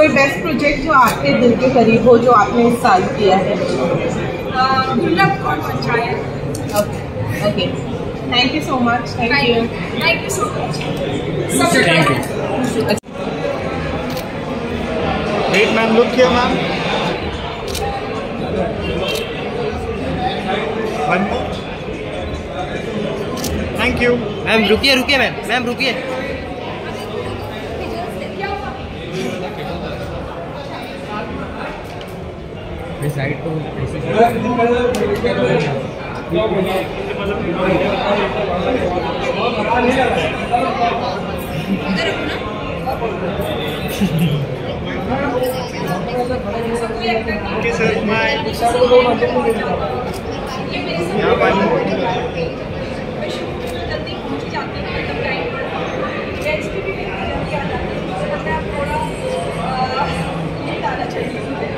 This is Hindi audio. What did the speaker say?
कोई बेस्ट प्रोजेक्ट जो आपके दिल के करीब हो जो आपने इस साल किया है? Okay, thank you so much. Thank you so much. Thank you. Wait, ma'am, look here, ma'am. One more. Thank you. Ma'am रुकिए रुकिए मैम रुकिए। साइड को Okay, sir, smile. यहाँ one more. थोड़ा